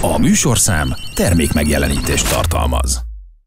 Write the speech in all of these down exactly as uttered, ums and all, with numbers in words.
A műsorszám termékmegjelenítést tartalmaz.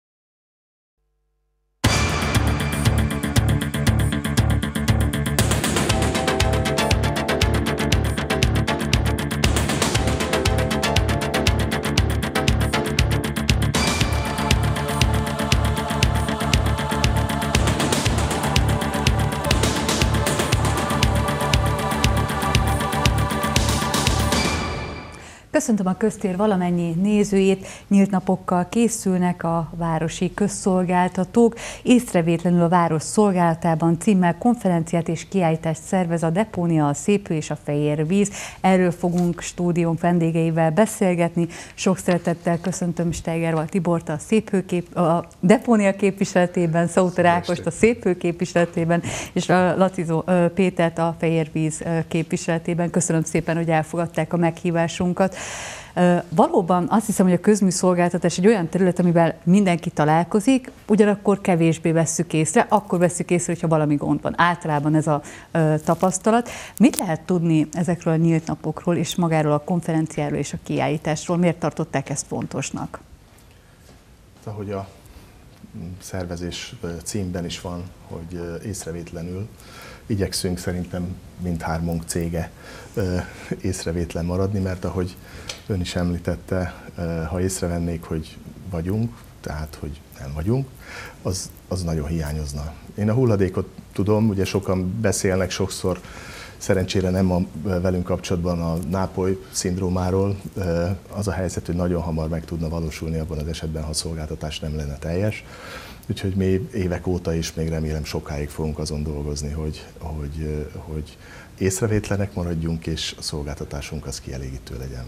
Köszöntöm a köztér valamennyi nézőjét, nyílt napokkal készülnek a városi közszolgáltatók. Észrevétlenül a város szolgálatában címmel konferenciát és kiállítást szervez a Depónia, a Szépő és a Fehér Víz. Erről fogunk stúdiónk vendégeivel beszélgetni. Sok szeretettel köszöntöm Steiger Tibort a Szépő kép, a Depónia képviseletében, Sauter Ákost a Szépő képviseletében, és a Lacizó Pétert a Fehér Víz képviseletében. Köszönöm szépen, hogy elfogadták a meghívásunkat. Valóban azt hiszem, hogy a közműszolgáltatás egy olyan terület, amivel mindenki találkozik, ugyanakkor kevésbé vesszük észre, akkor vesszük észre, hogyha valami gond van. Általában ez a tapasztalat. Mit lehet tudni ezekről a nyílt napokról és magáról a konferenciáról és a kiállításról? Miért tartották ezt fontosnak? Ahogy a szervezés címben is van, hogy észrevétlenül, igyekszünk szerintem mindhármunk cége észrevétlen maradni, mert ahogy ön is említette, ha észrevennék, hogy vagyunk, tehát hogy nem vagyunk, az, az nagyon hiányozna. Én a hulladékot tudom, ugye sokan beszélnek sokszor, szerencsére nem a velünk kapcsolatban a Nápoly-szindrómáról. Az a helyzet, hogy nagyon hamar meg tudna valósulni abban az esetben, ha a szolgáltatás nem lenne teljes. Úgyhogy mi évek óta is még remélem sokáig fogunk azon dolgozni, hogy, hogy, hogy észrevétlenek maradjunk, és a szolgáltatásunk az kielégítő legyen.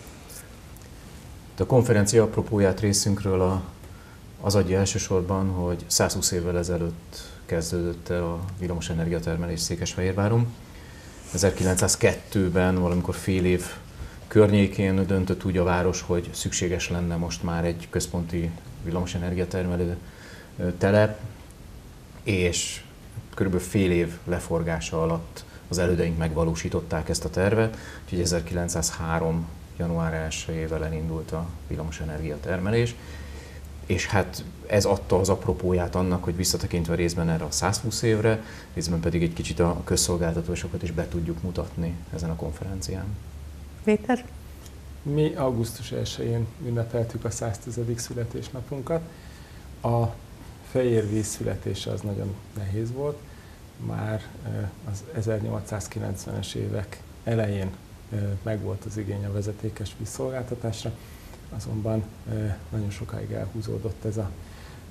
A konferencia apropóját részünkről a, az adja elsősorban, hogy százhúsz évvel ezelőtt kezdődött el a villamos energiatermelés Székesfehérváron. ezerkilencszázkettőben, valamikor fél év környékén döntött úgy a város, hogy szükséges lenne most már egy központi villamos energiatermelő telep, és körülbelül fél év leforgása alatt az elődeink megvalósították ezt a tervet, úgyhogy ezerkilencszázhárom. január elsejével elindult a villamosenergia termelés, és hát ez adta az apropóját annak, hogy visszatekintve részben erre a százhúsz évre, részben pedig egy kicsit a közszolgáltatósokat is be tudjuk mutatni ezen a konferencián. Péter? Mi augusztus elsején ünnepeltük a száztizedik születésnapunkat. A Fehér Víz születése az nagyon nehéz volt. Már az ezernyolcszázkilencvenes évek elején megvolt az igény a vezetékes vízszolgáltatásra, azonban nagyon sokáig elhúzódott ez a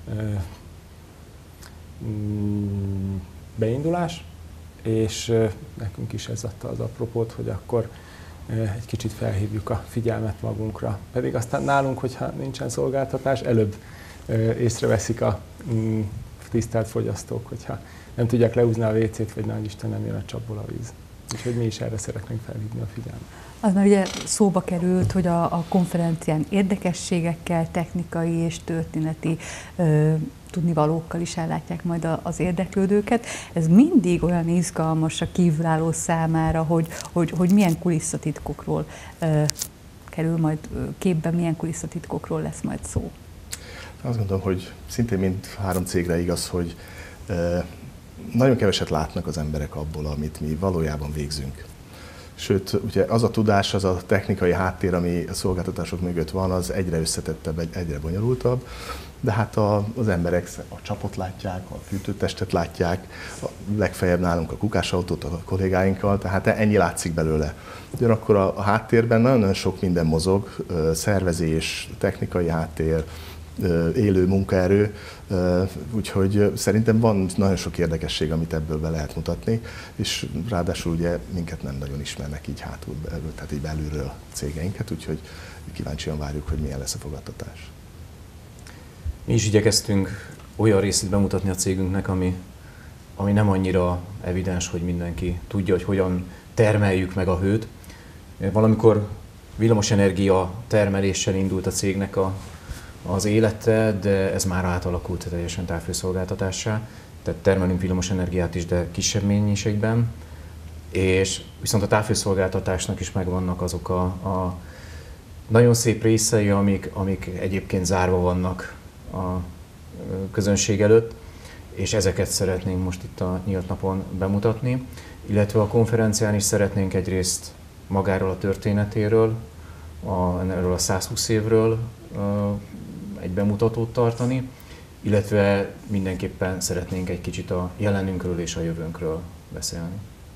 beindulás, és nekünk is ez adta az apropót, hogy akkor egy kicsit felhívjuk a figyelmet magunkra. Pedig aztán nálunk, hogyha nincsen szolgáltatás, előbb észreveszik a tisztelt fogyasztók, hogyha nem tudják lehúzni a vécét, vagy nagy Isten nem jön a csapból a víz. Úgyhogy mi is erre szeretnénk felhívni a figyelmet. Az már ugye szóba került, hogy a, a konferencián érdekességekkel, technikai és történeti ö, tudnivalókkal is ellátják majd a, az érdeklődőket. Ez mindig olyan izgalmas a kívülálló számára, hogy, hogy, hogy milyen kulisszatitkokról ö, kerül majd képbe, milyen kulisszatitkokról lesz majd szó. Azt gondolom, hogy szintén mind három cégre igaz, hogy ö, nagyon keveset látnak az emberek abból, amit mi valójában végzünk. Sőt, ugye az a tudás, az a technikai háttér, ami a szolgáltatások mögött van, az egyre összetettebb, egyre bonyolultabb, de hát a, az emberek a csapot látják, a fűtőtestet látják, a legfeljebb nálunk a kukásautót a kollégáinkkal, tehát ennyi látszik belőle. Ugyanakkor a, a háttérben nagyon-nagyon sok minden mozog, szervezés, technikai háttér, élő munkaerő, úgyhogy szerintem van nagyon sok érdekesség, amit ebből be lehet mutatni, és ráadásul ugye minket nem nagyon ismernek így hátul, tehát így belülről cégeinket, úgyhogy kíváncsian várjuk, hogy milyen lesz a fogadtatás. Mi is igyekeztünk olyan részét bemutatni a cégünknek, ami, ami nem annyira evidens, hogy mindenki tudja, hogy hogyan termeljük meg a hőt. Valamikor villamosenergia termeléssel indult a cégnek a az élete, de ez már átalakult teljesen távfőszolgáltatássá. Tehát termelünk villamos energiát is, de kisebb nagyon szép részei, amik, amik egyébként zárva vannak a közönség előtt, és ezeket szeretnénk most itt a nyílt napon bemutatni, illetve a konferencián is szeretnénk egyrészt magáról a történetéről, a, erről a százhúsz évről egy bemutatót tartani, illetve mindenképpen szeretnénk egy kicsit a jelenünkről és a jövőnkről beszélni.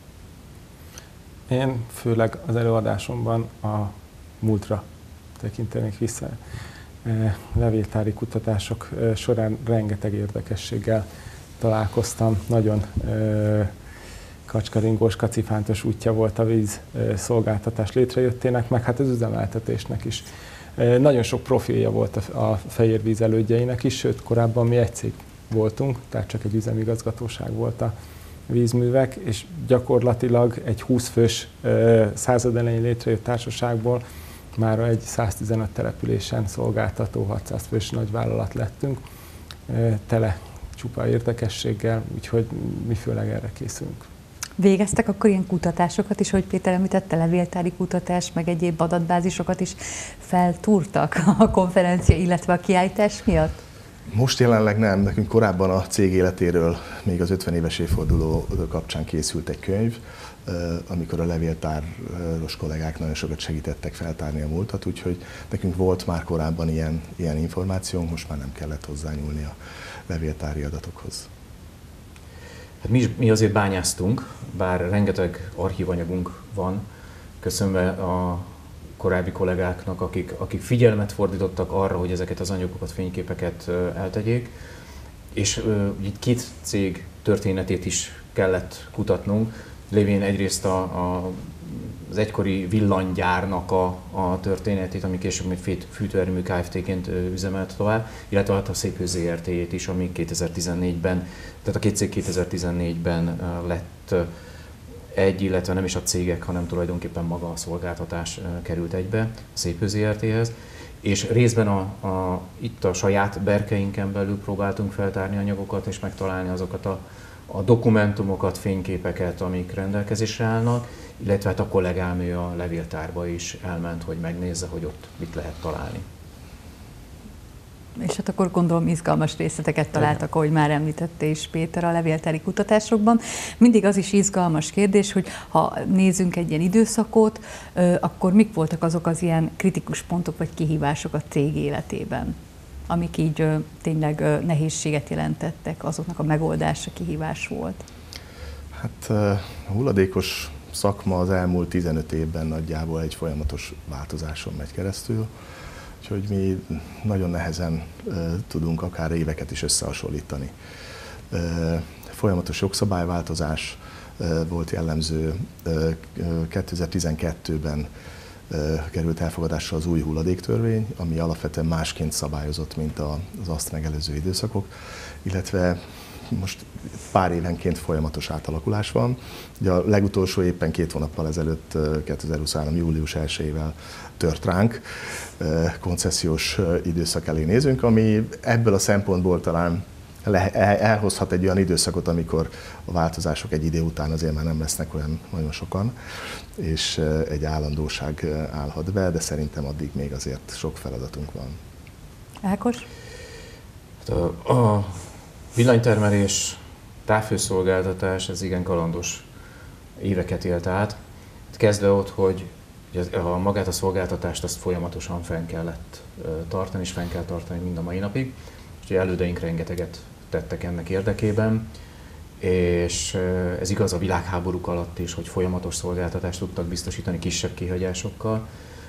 Én főleg az előadásomban a múltra tekintenék vissza. Levéltári kutatások során rengeteg érdekességgel találkoztam. Nagyon kacskaringós, kacifántos útja volt a víz szolgáltatás létrejöttének, meg hát az üzemeltetésnek is. Nagyon sok profilja volt a Fejérvíz elődjeinek is, sőt korábban mi egy cég voltunk, tehát csak egy üzemigazgatóság volt a vízművek, és gyakorlatilag egy húsz fős század elején létrejött társaságból már egy száztizenöt településen szolgáltató hatszáz fős nagyvállalat lettünk, tele csupa érdekességgel, úgyhogy mi főleg erre készülünk. Végeztek akkor ilyen kutatásokat is, hogy Péter említette, levéltári kutatás, meg egyéb adatbázisokat is feltúrtak a konferencia, illetve a kiállítás miatt? Most jelenleg nem, nekünk korábban a cég életéről még az ötven éves évforduló kapcsán készült egy könyv, amikor a levéltáros kollégák nagyon sokat segítettek feltárni a múltat, úgyhogy nekünk volt már korábban ilyen, ilyen információnk, most már nem kellett hozzányúlni a levéltári adatokhoz. Hát mi, mi azért bányáztunk, bár rengeteg archívanyagunk van, köszönve a korábbi kollégáknak, akik, akik figyelmet fordítottak arra, hogy ezeket az anyagokat, fényképeket eltegyék, és itt két cég történetét is kellett kutatnunk, lévén egyrészt a, a, az egykori villanygyárnak a, a történetét, ami később még Fűtőerőmű Kft-ként üzemelt tovább, illetve a Széphő zé er té-jét is, ami kétezer-tizennégyben, tehát a két cég kétezer-tizennégyben lett egy, illetve nem is a cégek, hanem tulajdonképpen maga a szolgáltatás került egybe a Széphő zé er té-hez. És részben a, a, itt a saját berkeinken belül próbáltunk feltárni anyagokat és megtalálni azokat a, a dokumentumokat, fényképeket, amik rendelkezésre állnak, illetve hát a kollégám ő a levéltárba is elment, hogy megnézze, hogy ott mit lehet találni. És hát akkor gondolom izgalmas részleteket találtak, ahogy már említette is Péter a levéltári kutatásokban. Mindig az is izgalmas kérdés, hogy ha nézzünk egy ilyen időszakot, akkor mik voltak azok az ilyen kritikus pontok vagy kihívások a cég életében, amik így tényleg nehézséget jelentettek, azoknak a megoldása kihívás volt? Hát a hulladékos szakma az elmúlt tizenöt évben nagyjából egy folyamatos változáson megy keresztül. Úgyhogy mi nagyon nehezen uh, tudunk akár éveket is összehasonlítani. Uh, folyamatos jogszabályváltozás uh, volt jellemző. Uh, kétezer-tizenkettőben uh, került elfogadásra az új hulladéktörvény, ami alapvetően másként szabályozott, mint az azt megelőző időszakok, illetve most pár évenként folyamatos átalakulás van. Ugye a legutolsó éppen két hónappal ezelőtt, kétezer-huszonhárom. július elsejével tört ránk, koncesziós időszak elé nézünk, ami ebből a szempontból talán elhozhat egy olyan időszakot, amikor a változások egy idő után azért már nem lesznek olyan nagyon sokan, és egy állandóság állhat be, de szerintem addig még azért sok feladatunk van. Ákos? Hát a, a villanytermelés, távhőszolgáltatás, ez igen kalandos éveket élt át. Kezdve ott, hogy a magát a szolgáltatást azt folyamatosan fenn kellett tartani, és fenn kell tartani mind a mai napig. Úgyhogy elődeink rengeteget tettek ennek érdekében, és ez igaz a világháborúk alatt is, hogy folyamatos szolgáltatást tudtak biztosítani kisebb kihagyásokkal.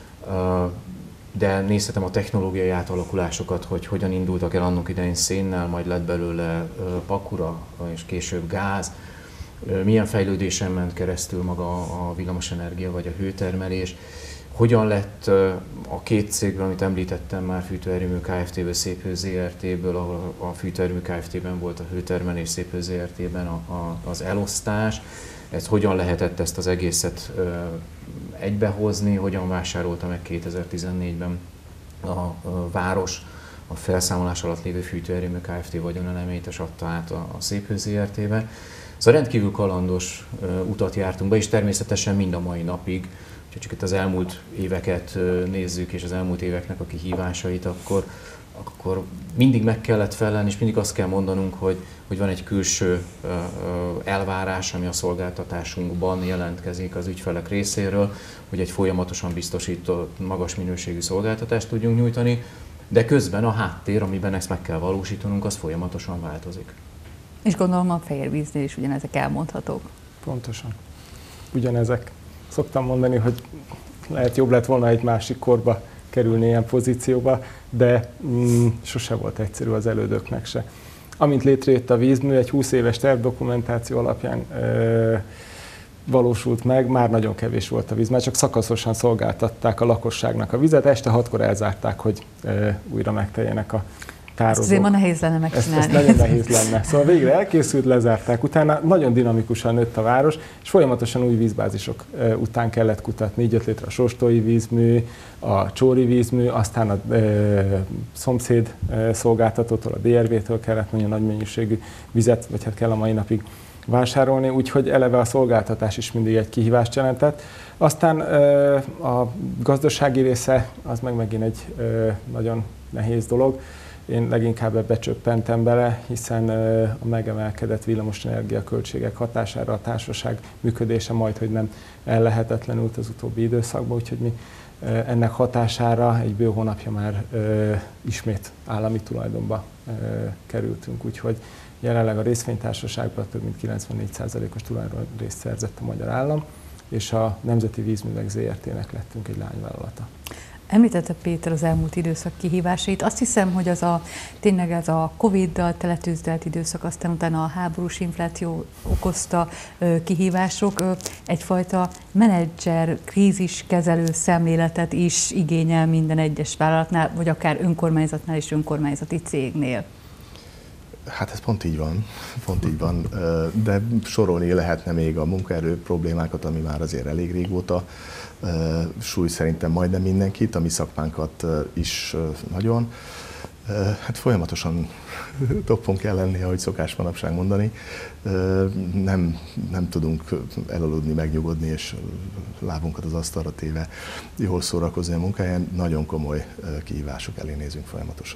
De nézhetem a technológiai átalakulásokat, hogy hogyan indultak el annak idején szénnel, majd lett belőle pakura, és később gáz, milyen fejlődésen ment keresztül maga a villamosenergia vagy a hőtermelés, hogyan lett a két cégből, amit említettem már, Fűtőerőmű Kft-ből, Széphő zé er té-ből, ahol a Fűtőerőmű Kft-ben volt a hőtermelés, Széphő zé er té-ben a, a, az elosztás, ez hogyan lehetett ezt az egészet egybehozni, hogyan vásárolta meg kétezer-tizennégyben a, a város a felszámolás alatt lévő Fűtőerőmű Kft. Vagyonelemeit, és adta át a, a Széphő zé er té-be. Szóval rendkívül kalandos uh, utat jártunk be, és természetesen mind a mai napig, ha csak itt az elmúlt éveket nézzük, és az elmúlt éveknek a kihívásait, akkor, akkor mindig meg kellett felelni, és mindig azt kell mondanunk, hogy, hogy van egy külső elvárás, ami a szolgáltatásunkban jelentkezik az ügyfelek részéről, hogy egy folyamatosan biztosított, magas minőségű szolgáltatást tudjunk nyújtani, de közben a háttér, amiben ezt meg kell valósítanunk, az folyamatosan változik. És gondolom a Fehérvíznél is ugyanezek elmondhatók. Pontosan. Ugyanezek. Szoktam mondani, hogy lehet jobb lett volna egy másik korba kerülni ilyen pozícióba, de mm, sose volt egyszerű az elődöknek se. Amint létrejött a vízmű, egy húsz éves tervdokumentáció alapján ö, valósult meg, már nagyon kevés volt a víz, már csak szakaszosan szolgáltatták a lakosságnak a vizet, este hatkor elzárták, hogy ö, újra megteljenek a tározók. Ezt azért ma nehéz lenne megcsinálni. Ezt, ezt nagyon nehéz lenne. Szóval végre elkészült, lezárták, utána nagyon dinamikusan nőtt a város, és folyamatosan új vízbázisok után kellett kutatni. Így jött létre a Sóstói vízmű, a Csóri vízmű, aztán a e, szomszéd e, szolgáltatótól, a dé er vé-től kellett nagyon nagy mennyiségű vizet, vagy hát kell a mai napig vásárolni, úgyhogy eleve a szolgáltatás is mindig egy kihívást jelentett. Aztán e, a gazdasági része az meg megint egy e, nagyon nehéz dolog. Én leginkább ebbe csöppentem bele, hiszen a megemelkedett villamosenergia költségek hatására a társaság működése majdhogy nem ellehetetlenült az utóbbi időszakban, úgyhogy mi ennek hatására egy bő hónapja már ismét állami tulajdonba kerültünk, úgyhogy jelenleg a részvénytársaságban több mint kilencvennégy százalékos tulajdonrészt szerzett a magyar állam, és a Nemzeti Vízművek zé er té-nek lettünk egy lányvállalata. Említette Péter az elmúlt időszak kihívásait. Azt hiszem, hogy az a, tényleg ez a Coviddal teletűzdelt időszak, aztán utána a háborús infláció okozta ö, kihívások ö, egyfajta menedzser, kríziskezelő szemléletet is igényel minden egyes vállalatnál, vagy akár önkormányzatnál és önkormányzati cégnél. Hát ez pont így van, pont így van, de sorolni lehetne még a munkaerő problémákat, ami már azért elég régóta súly szerintem majdnem mindenkit, a mi szakmánkat is nagyon. Hát folyamatosan toppon kell lenni, ahogy szokás manapság mondani. Nem, nem tudunk elaludni, megnyugodni, és lábunkat az asztalra téve jól szórakozni a munkáján. Nagyon komoly kihívások elé nézünk folyamatosan.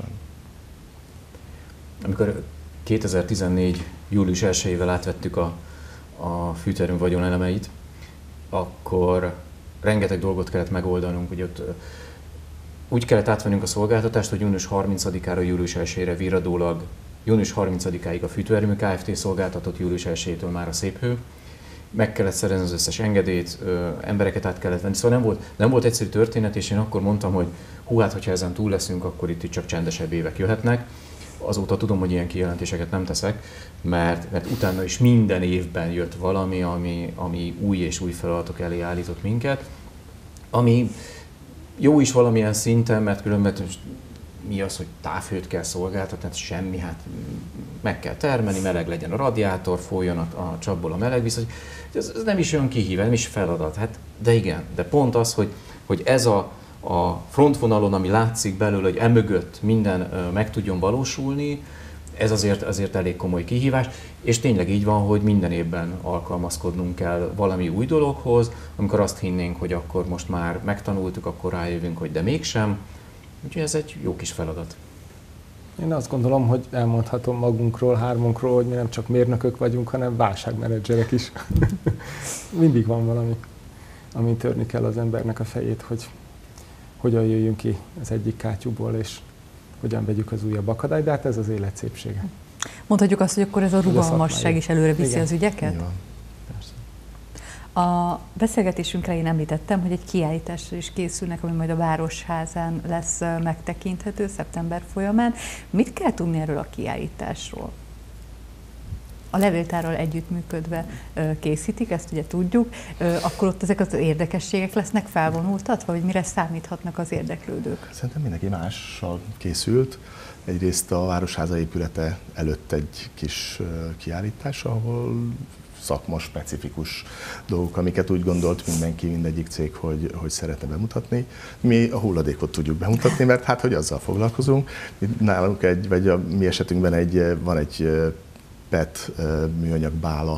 Amikor kétezer-tizennégy. július elsejével átvettük a, a fűtőerőmű vagyonelemeit, akkor rengeteg dolgot kellett megoldanunk. Ugye ott úgy kellett átvennünk a szolgáltatást, hogy június harmincadikára, július elsejére virradólag, június harmincadikáig a fűtőerőmű Kft. Szolgáltatott, július elsejétől már a Széphő. Meg kellett szerezni az összes engedélyt, ö, embereket át kellett venni. Szóval nem volt, nem volt egyszerű történet, és én akkor mondtam, hogy hú, hát, hogyha ezen túl leszünk, akkor itt csak csendesebb évek jöhetnek. Azóta tudom, hogy ilyen kijelentéseket nem teszek, mert, mert utána is minden évben jött valami, ami, ami új és új feladatok elé állított minket, ami jó is valamilyen szinten, mert különben mi az, hogy távhőt kell szolgáltatni, hát semmi, hát meg kell termelni, meleg legyen a radiátor, folyjon a, a csapból a meleg víz, ez, ez nem is olyan kihívás, nem is feladat, hát de igen, de pont az, hogy, hogy ez a a frontvonalon, ami látszik belőle, hogy emögött minden meg tudjon valósulni, ez azért, azért elég komoly kihívás, és tényleg így van, hogy minden évben alkalmazkodnunk kell valami új dologhoz, amikor azt hinnénk, hogy akkor most már megtanultuk, akkor rájövünk, hogy de mégsem, úgyhogy ez egy jó kis feladat. Én azt gondolom, hogy elmondhatom magunkról, hármunkról, hogy mi nem csak mérnökök vagyunk, hanem válságmenedzserek is. Mindig van valami, ami törni kell az embernek a fejét, hogy hogyan jöjjünk ki az egyik kátyúból, és hogyan vegyük az újabb akadályt, de hát ez az élet szépsége. Mondhatjuk azt, hogy akkor ez a rugalmasság is előre viszi Igen. az ügyeket? Igen. A beszélgetésünk elején említettem, hogy egy kiállításra is készülnek, ami majd a Városházán lesz megtekinthető szeptember folyamán. Mit kell tudni erről a kiállításról? A levéltárral együttműködve készítik, ezt ugye tudjuk, akkor ott ezek az érdekességek lesznek felvonultatva, vagy mire számíthatnak az érdeklődők? Szerintem mindenki mással készült. Egyrészt a Városháza épülete előtt egy kis kiállítás, ahol szakma, specifikus dolgok, amiket úgy gondolt mindenki, mindegyik cég, hogy, hogy szeretne bemutatni. Mi a hulladékot tudjuk bemutatni, mert hát, hogy azzal foglalkozunk. Nálunk egy, vagy a mi esetünkben egy, van egy pé é té műanyag bála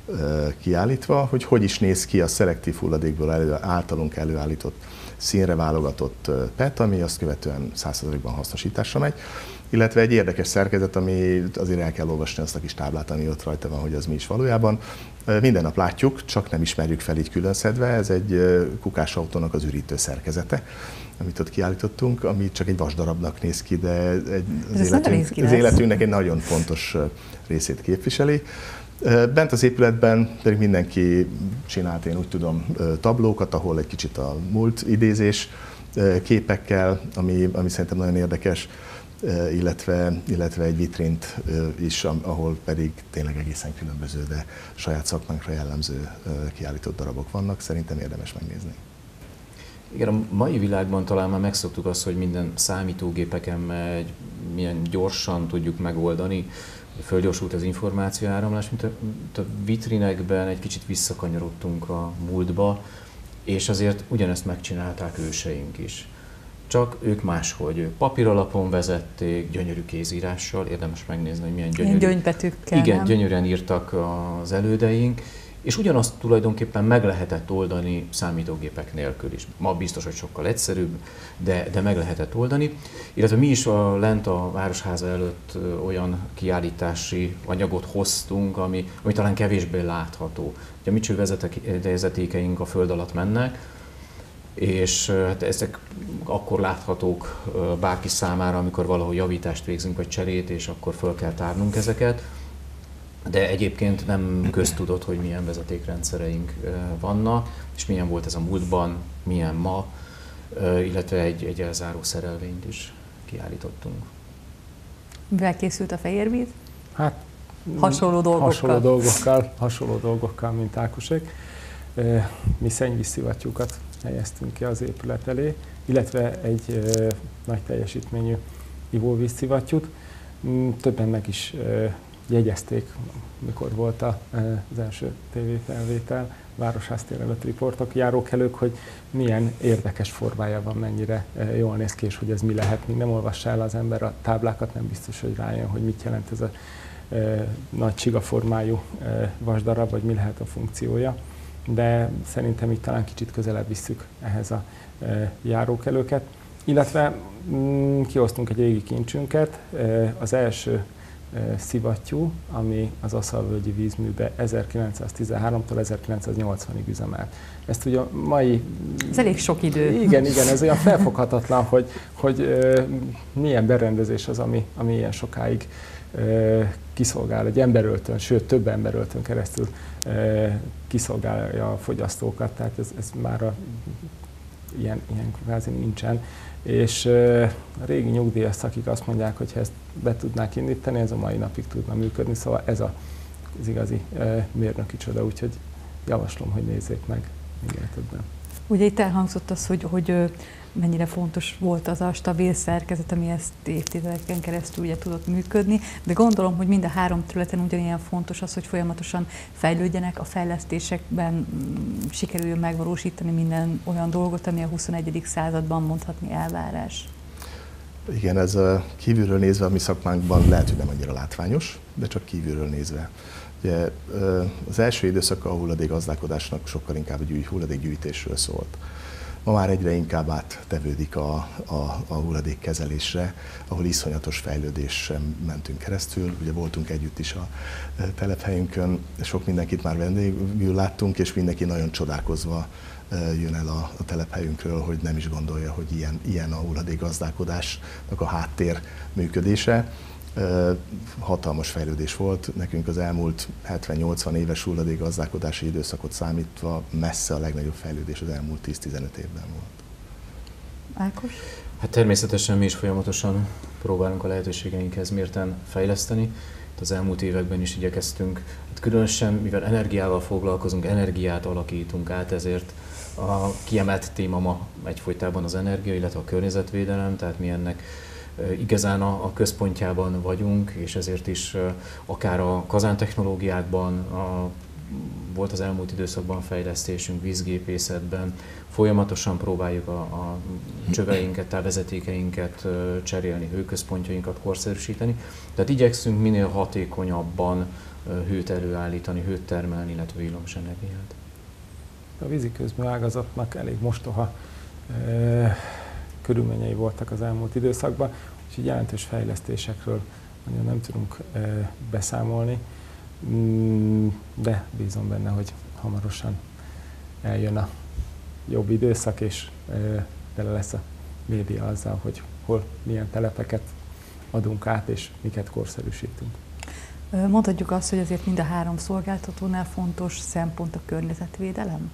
kiállítva, hogy hogy is néz ki a szelektív hulladékból elő, általunk előállított színre válogatott pé e té, ami azt követően száz százalékban hasznosításra megy, illetve egy érdekes szerkezet, ami azért el kell olvasni azt a kis táblát, ami ott rajta van, hogy az mi is valójában. Minden nap látjuk, csak nem ismerjük fel így külön szedve, ez egy kukásautónak az ürítő szerkezete, amit ott kiállítottunk, ami csak egy vasdarabnak néz ki, de egy, az, életünk, az életünknek egy nagyon fontos részét képviseli. Bent az épületben pedig mindenki csinált, én úgy tudom, tablókat, ahol egy kicsit a múlt idézés képekkel, ami, ami szerintem nagyon érdekes, illetve, illetve egy vitrint is, ahol pedig tényleg egészen különböző, de saját szakmánkra jellemző kiállított darabok vannak. Szerintem érdemes megnézni. Igen, a mai világban talán már megszoktuk azt, hogy minden számítógépeken megy, milyen gyorsan tudjuk megoldani, fölgyorsult az információáramlás, mint a, mint a vitrinekben egy kicsit visszakanyarodtunk a múltba, és azért ugyanezt megcsinálták őseink is. Csak ők máshogy, ők papíralapon vezették, gyönyörű kézírással, érdemes megnézni, hogy milyen gyönyörű. Gyöngybetűkkel, Igen, nem? gyönyörűen írtak az elődeink, és ugyanazt tulajdonképpen meg lehetett oldani számítógépek nélkül is. Ma biztos, hogy sokkal egyszerűbb, de, de meg lehetett oldani. Illetve mi is a, lent a Városháza előtt olyan kiállítási anyagot hoztunk, ami, ami talán kevésbé látható. Ugye a mi csővezetékeink a föld alatt mennek, és hát ezek akkor láthatók bárki számára, amikor valahol javítást végzünk, vagy cserét, és akkor föl kell tárnunk ezeket. De egyébként nem köztudott, hogy milyen vezetékrendszereink vannak, és milyen volt ez a múltban, milyen ma, illetve egy, egy elzáró szerelvényt is kiállítottunk. Mivel készült a Fehérvíz? Hát hasonló dolgokkal. Hasonló dolgokkal, hasonló dolgokkal, mint Ákosék. Mi szennyvízszivattyúkat helyeztünk ki az épület elé, illetve egy nagy teljesítményű ivóvízszivattyút. Többen meg is jegyezték, mikor volt az első tévéfelvétel, Városház-tér előtt riportok, járókelők, hogy milyen érdekes formája van, mennyire jól néz ki, és hogy ez mi lehet. Míg nem olvassa el az ember a táblákat, nem biztos, hogy rájön, hogy mit jelent ez a nagy csigaformájú vasdarab, vagy mi lehet a funkciója. De szerintem itt talán kicsit közelebb visszük ehhez a járókelőket. Illetve mm, kihoztunk egy régi kincsünket, az első szivattyú, ami az Aszalvölgyi vízműbe ezerkilencszáztizenháromtól ezerkilencszáznyolcvanig üzemelt. Ezt ugye a mai... Ez elég sok idő. Igen, igen, ez olyan felfoghatatlan, hogy, hogy uh, milyen berendezés az, ami, ami ilyen sokáig uh, kiszolgál egy emberöltön, sőt több emberöltön keresztül uh, kiszolgálja a fogyasztókat, tehát ez, ez már a, ilyen, ilyen kvázi nincsen. És a régi nyugdíjaszt, akik azt mondják, hogy ha ezt be tudnák indítani, ez a mai napig tudna működni, szóval ez a, az igazi mérnöki csoda, úgyhogy javaslom, hogy nézzék meg minél többen. Ugye itt elhangzott az, hogy, hogy mennyire fontos volt az a stabil szerkezet, ami ezt évtizedeken keresztül ugye tudott működni, de gondolom, hogy mind a három területen ugyanilyen fontos az, hogy folyamatosan fejlődjenek, a fejlesztésekben sikerüljön megvalósítani minden olyan dolgot, ami a huszonegyedik században mondhatni elvárás. Igen, ez a kívülről nézve a mi szakmánkban lehet, hogy nem annyira látványos, de csak kívülről nézve. Ugye, az első időszaka a hulladékgazdálkodásnak sokkal inkább egy hulladékgyűjtésről szólt. Ma már egyre inkább áttevődik a, a, a hulladékkezelésre, ahol iszonyatos fejlődésen mentünk keresztül. Ugye voltunk együtt is a telephelyünkön, sok mindenkit már vendégül láttunk, és mindenki nagyon csodálkozva jön el a, a telephelyünkről, hogy nem is gondolja, hogy ilyen, ilyen a hulladékgazdálkodásnak a háttér működése. Hatalmas fejlődés volt. Nekünk az elmúlt hetven-nyolcvan éves hulladékgazdálkodási időszakot számítva messze a legnagyobb fejlődés az elmúlt tíz-tizenöt évben volt. Ákos? Hát természetesen mi is folyamatosan próbálunk a lehetőségeinkhez mérten fejleszteni. Itt az elmúlt években is igyekeztünk. Hát különösen, mivel energiával foglalkozunk, energiát alakítunk át, ezért a kiemelt téma ma egyfolytában az energia, illetve a környezetvédelem, tehát mi ennek igazán a, a központjában vagyunk, és ezért is akár a kazántechnológiákban a, volt az elmúlt időszakban fejlesztésünk, vízgépészetben, folyamatosan próbáljuk a, a csöveinket, távvezetékeinket cserélni, hőközpontjainkat korszerűsíteni. Tehát igyekszünk minél hatékonyabban hőt előállítani, hőt termelni, illetve villamosenergiát. A víziközmű ágazatnak elég mostoha e, körülményei voltak az elmúlt időszakban, úgyhogy jelentős fejlesztésekről nagyon nem tudunk e, beszámolni, de bízom benne, hogy hamarosan eljön a jobb időszak, és e, tele lesz a média azzal, hogy hol milyen telepeket adunk át, és miket korszerűsítünk. Mondhatjuk azt, hogy azért mind a három szolgáltatónál fontos szempont a környezetvédelem?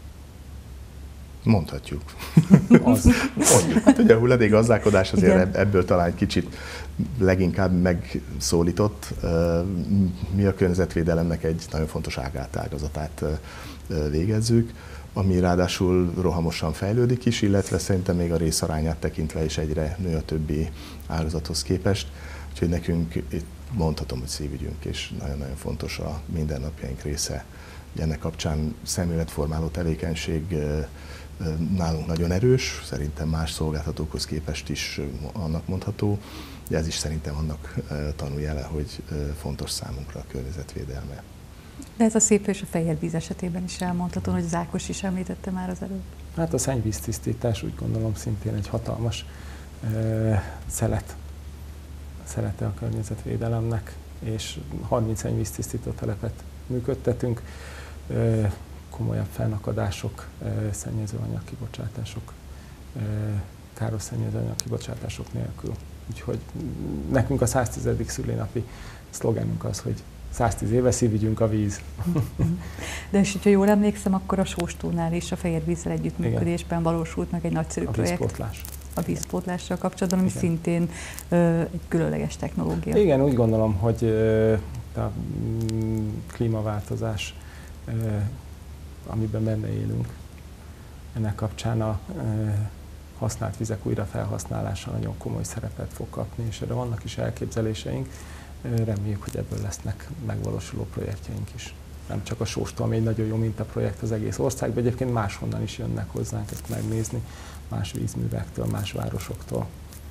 Mondhatjuk. Az. Mondjuk. Hát ugye a hulladékgazdálkodás azért igen. Ebből talán kicsit leginkább megszólított. Mi a környezetvédelemnek egy nagyon fontos ágátagazatát végezzük, ami ráadásul rohamosan fejlődik is, illetve szerintem még a részarányát tekintve is egyre nő a többi ágazathoz képest. Úgyhogy nekünk itt mondhatom, hogy szívügyünk, és nagyon-nagyon fontos a mindennapjaink része. Ennek kapcsán szemléletformáló tevékenység nálunk nagyon erős, szerintem más szolgáltatókhoz képest is annak mondható, de ez is szerintem annak tanújele, hogy fontos számunkra a környezetvédelme. De ez a szép és a Fehérvíz esetében is elmondható, hogy az Ákos is említette már az előbb. Hát a szennyvíztisztítás úgy gondolom szintén egy hatalmas uh, szelet, szelete a környezetvédelemnek, és harminc szennyvíztisztító telepet működtetünk, uh, komolyabb fennakadások, uh, szennyezőanyag kibocsátások, uh, káros szennyezőanyag kibocsátások nélkül. Úgyhogy nekünk a száztizedik szülinapi szlogenünk az, hogy száztíz éve szívügyünk a víz. De és hogyha jól emlékszem, akkor a Sóstónál is a Fehérvízzel együttműködésben igen. valósult meg egy nagyszerű a projekt. Vízpótlás. A vízpótlással kapcsolatban, ami igen. szintén ö, egy különleges technológia. Igen, úgy gondolom, hogy ö, a mm, klímaváltozás, ö, amiben benne élünk, ennek kapcsán a ö, használt vizek újrafelhasználása nagyon komoly szerepet fog kapni, és erre vannak is elképzeléseink. Reméljük, hogy ebből lesznek megvalósuló projektjeink is. Nem csak a Sóstó, ami egy nagyon jó mintaprojekt az egész országban, egyébként máshonnan is jönnek hozzánk ezt megnézni, más vízművektől, más városoktól.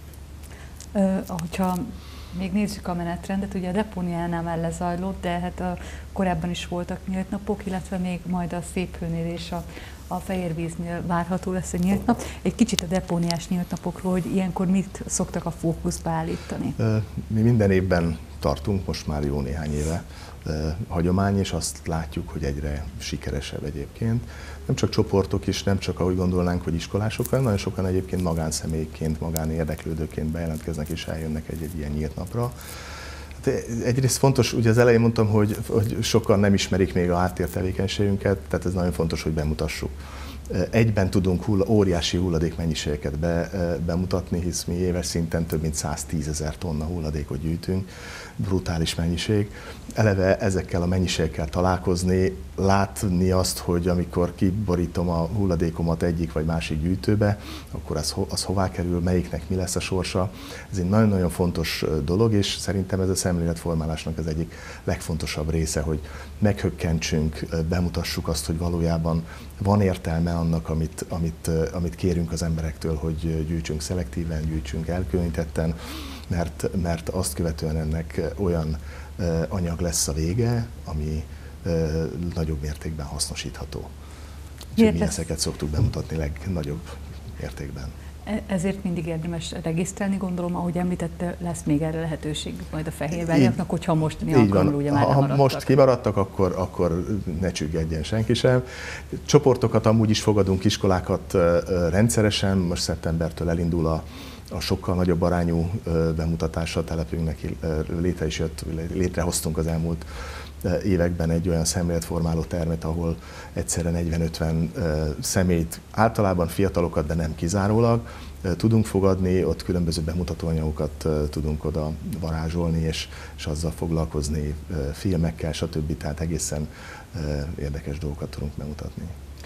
Ö, ahogyha még nézzük a menetrendet, ugye a depóniánál már lezajlott, de hát a, korábban is voltak nyílt napok, illetve még majd a Széphőnél és a, a Fehérvíznél várható lesz a nyílt nap. Egy kicsit a depóniás nyílt napokról, hogy ilyenkor mit szoktak a fókuszba állítani? Mi minden évben tartunk, most már jó néhány éve hagyomány, és azt látjuk, hogy egyre sikeresebb egyébként. Nem csak csoportok is, nem csak ahogy gondolnánk, hogy iskolások, hanem nagyon sokan egyébként magánszemélyként, magánérdeklődőként bejelentkeznek és eljönnek egy-egy ilyen nyílt napra. Hát egyrészt fontos, ugye az elején mondtam, hogy, hogy sokan nem ismerik még a háttértevékenységünket, tehát ez nagyon fontos, hogy bemutassuk. Egyben tudunk hulla, óriási hulladékmennyiségeket be, bemutatni, hisz mi éves szinten több mint száztízezer tonna hulladékot gyűjtünk, brutális mennyiség. Eleve ezekkel a mennyiségekkel találkozni, látni azt, hogy amikor kiborítom a hulladékomat egyik vagy másik gyűjtőbe, akkor az, az hová kerül, melyiknek mi lesz a sorsa. Ez egy nagyon-nagyon fontos dolog, és szerintem ez a szemléletformálásnak az egyik legfontosabb része, hogy meghökkentsünk, bemutassuk azt, hogy valójában van értelme annak, amit, amit, amit kérünk az emberektől, hogy gyűjtsünk szelektíven, gyűjtsünk elkülönítetten, mert, mert azt követően ennek olyan anyag lesz a vége, ami nagyobb mértékben hasznosítható. Úgyhogy mi ezeket szoktuk bemutatni legnagyobb mértékben. Ezért mindig érdemes regisztrálni, gondolom, ahogy említette, lesz még erre lehetőség majd a fehérváriaknak, hogyha mostani alkalommal ugye már ha lemaradtak. most kimaradtak, akkor, akkor ne csüggedjen senki sem. Csoportokat amúgy is fogadunk, iskolákat rendszeresen, most szeptembertől elindul a a sokkal nagyobb arányú bemutatása a telepünknek létre is jött, létrehoztunk az elmúlt években egy olyan szemléletformáló termet, ahol egyszerre negyven-ötven személyt, általában fiatalokat, de nem kizárólag tudunk fogadni, ott különböző bemutatóanyagokat tudunk oda varázsolni, és, és azzal foglalkozni, filmekkel, stb. Tehát egészen érdekes dolgokat tudunk bemutatni.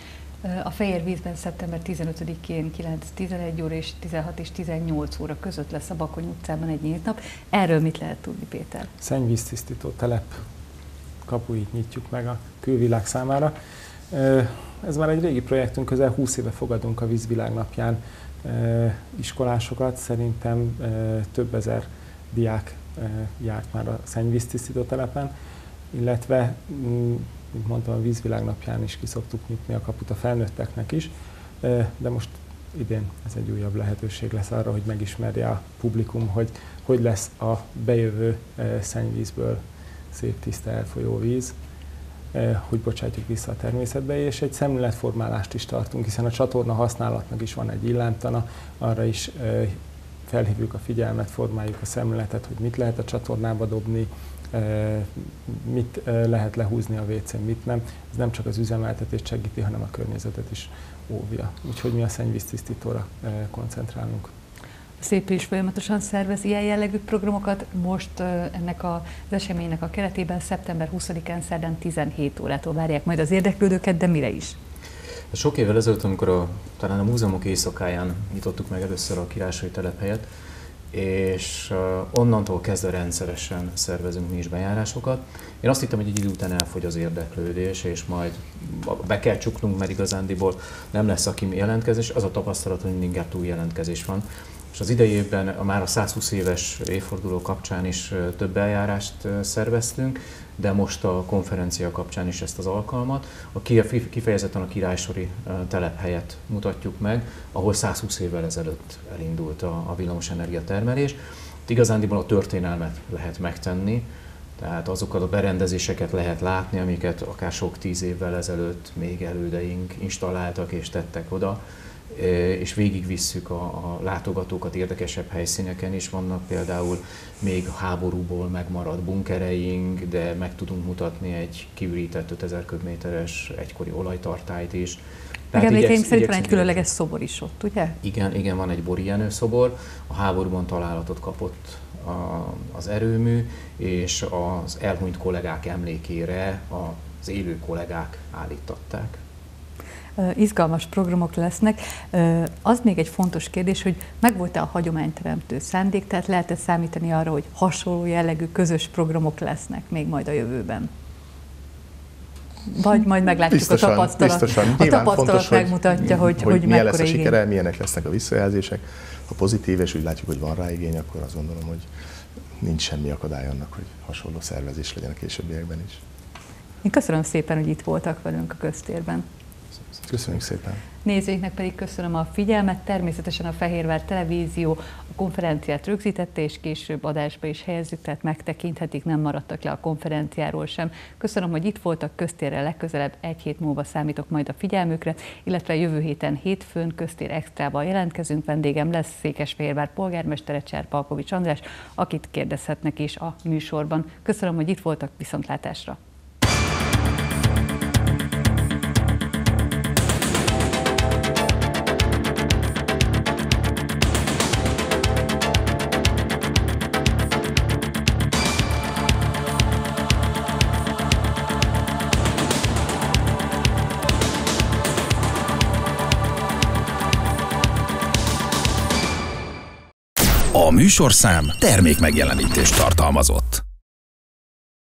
A Fehérvízben szeptember tizenötödikén kilenc-tizenegy óra és tizenhat és tizennyolc óra között lesz a Bakony utcában egy nyílt nap. Erről mit lehet tudni, Péter? Szennyvíztisztító telep kapuit nyitjuk meg a külvilág számára. Ez már egy régi projektünk, közel húsz éve fogadunk a Vízvilág napján iskolásokat. Szerintem több ezer diák járt már a szennyvíztisztító telepen, illetve, mint mondtam, a Vízvilág napján is ki szoktuk nyitni a kaput a felnőtteknek is, de most idén ez egy újabb lehetőség lesz arra, hogy megismerje a publikum, hogy hogy lesz a bejövő szennyvízből szép tiszta elfolyó víz, hogy bocsátjuk vissza a természetbe, és egy szemléletformálást is tartunk, hiszen a csatorna használatnak is van egy illámtana, arra is felhívjuk a figyelmet, formáljuk a szemléletet, hogy mit lehet a csatornába dobni, mit lehet lehúzni a vécén, mit nem. Ez nem csak az üzemeltetést segíti, hanem a környezetet is óvja. Úgyhogy mi a szennyvíztisztítóra koncentrálunk. A Szép is folyamatosan szervez ilyen jellegű programokat. Most ennek az eseménynek a keretében szeptember huszadikán szerdán tizenhét órától várják majd az érdeklődőket, de mire is? Sok évvel ezelőtt, amikor a, talán a múzeumok éjszakáján nyitottuk meg először a Királysói telephelyet, és onnantól kezdve rendszeresen szervezünk mi is bejárásokat. Én azt hittem, hogy egy idő után elfogy az érdeklődés, és majd be kell csuknunk, mert igazándiból nem lesz, aki jelentkezés. Az a tapasztalat, hogy mindig túl jelentkezés van. És az idei évben már a százhúsz éves évforduló kapcsán is több eljárást szerveztünk, de most a konferencia kapcsán is ezt az alkalmat. A kifejezetten a királysori telephelyet mutatjuk meg, ahol százhúsz évvel ezelőtt elindult a, a villamosenergia termelés. Itt igazándiból a történelmet lehet megtenni, tehát azokat a berendezéseket lehet látni, amiket akár sok tíz évvel ezelőtt még elődeink installáltak és tettek oda, és végigvisszük a, a látogatókat érdekesebb helyszíneken is. Vannak például még háborúból megmaradt bunkereink, de meg tudunk mutatni egy kiürített ötezer köbméteres egykori olajtartályt is. Igen, emlékeim szerint van egy különleges szobor is ott, ugye? Igen, igen, van egy Bori Jenő szobor, a háborúban találatot kapott a, az erőmű, és az elhunyt kollégák emlékére az élő kollégák állítatták. Izgalmas programok lesznek. Az még egy fontos kérdés, hogy megvolt-e a hagyományteremtő szándék, tehát lehet-e számítani arra, hogy hasonló jellegű közös programok lesznek még majd a jövőben? Vagy majd meglátjuk biztosan, a tapasztalat. Biztosan. A tapasztalat fontos, megmutatja, hogy, hogy, hogy milyen lesz a igény. sikere, milyenek lesznek a visszajelzések. Ha pozitív, és úgy látjuk, hogy van rá igény, akkor azt gondolom, hogy nincs semmi akadály annak, hogy hasonló szervezés legyen a későbbiekben is. Én köszönöm szépen, hogy itt voltak velünk a köztérben. Köszönjük szépen! Nézőinknek pedig köszönöm a figyelmet, természetesen a Fehérvár Televízió a konferenciát rögzítette, és később adásba is helyezzük, tehát megtekinthetik, nem maradtak le a konferenciáról sem. Köszönöm, hogy itt voltak, köztérre legközelebb egy hét múlva számítok majd a figyelmükre, illetve jövő héten hétfőn köztér extrával jelentkezünk, vendégem lesz Székesfehérvár polgármestere Cserpalkovics András, akit kérdezhetnek is a műsorban. Köszönöm, hogy itt voltak, viszontlátásra! A műsorszám termék megjelenítést tartalmazott.